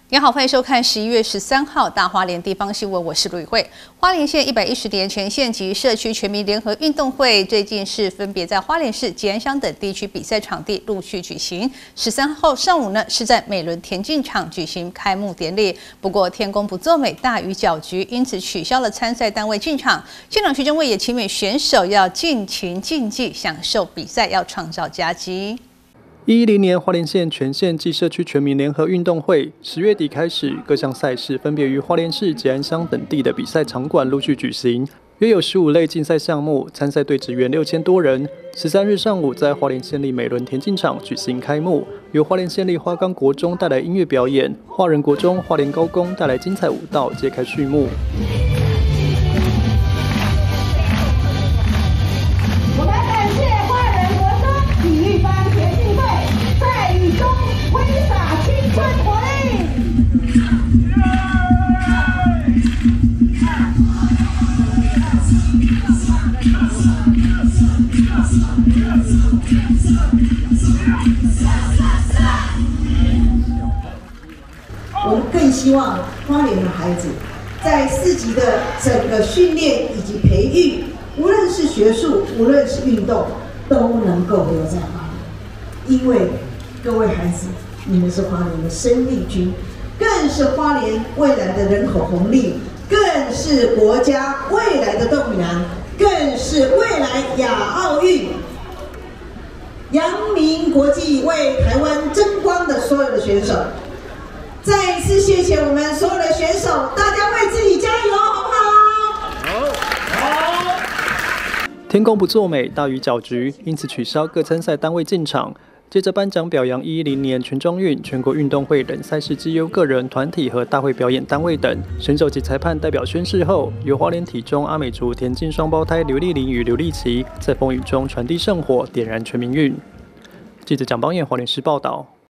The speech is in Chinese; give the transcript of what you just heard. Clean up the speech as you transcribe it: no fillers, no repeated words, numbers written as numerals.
你好，欢迎收看11月13号大花莲地方新闻，我是吕慧。花莲县110年全县级社区全民联合运动会最近是分别在花莲市、吉安乡等地区比赛场地陆续举行。13号上午呢是在美伦田径场举行开幕典礼，不过天公不作美，大雨搅局，因此取消了参赛单位进场。县长徐正伟也期勉选手要尽情竞技，享受比赛，要创造佳绩。 110年花莲县全县暨社区全民联合运动会10月底开始，各项赛事分别于花莲市、吉安乡等地的比赛场馆陆续举行，约有15类竞赛项目，参赛队职员6000多人。13日上午在花莲县立美伦田径场举行开幕，由花莲县立花岗国中带来音乐表演，花仁国中、花莲高工带来精彩舞蹈，揭开序幕。 我们感谢花仁国中体育班田径队在雨中挥洒青春活力。我们更希望花莲的孩子在4级的整个训练以及培育，无论是学术，无论是运动，都能够留在花莲。因为各位孩子，你们是花莲的生力军，更是花莲未来的人口红利，更是国家未来的栋梁，更是未来亚奥运、扬名国际、为台湾争光的所有的选手。再一次谢谢我们所有的选手，大家为自己加油，好不好？ 好。天公不作美，大雨搅局，因此取消各参赛单位进场。接着颁奖表扬110年全中运、全国运动会等赛事绩优个人、团体和大会表演单位等选手及裁判代表宣誓后，由花莲体中阿美族田径双胞胎刘丽玲与刘丽琪在风雨中传递圣火，点燃全民运。记者蒋邦彦花莲市报道。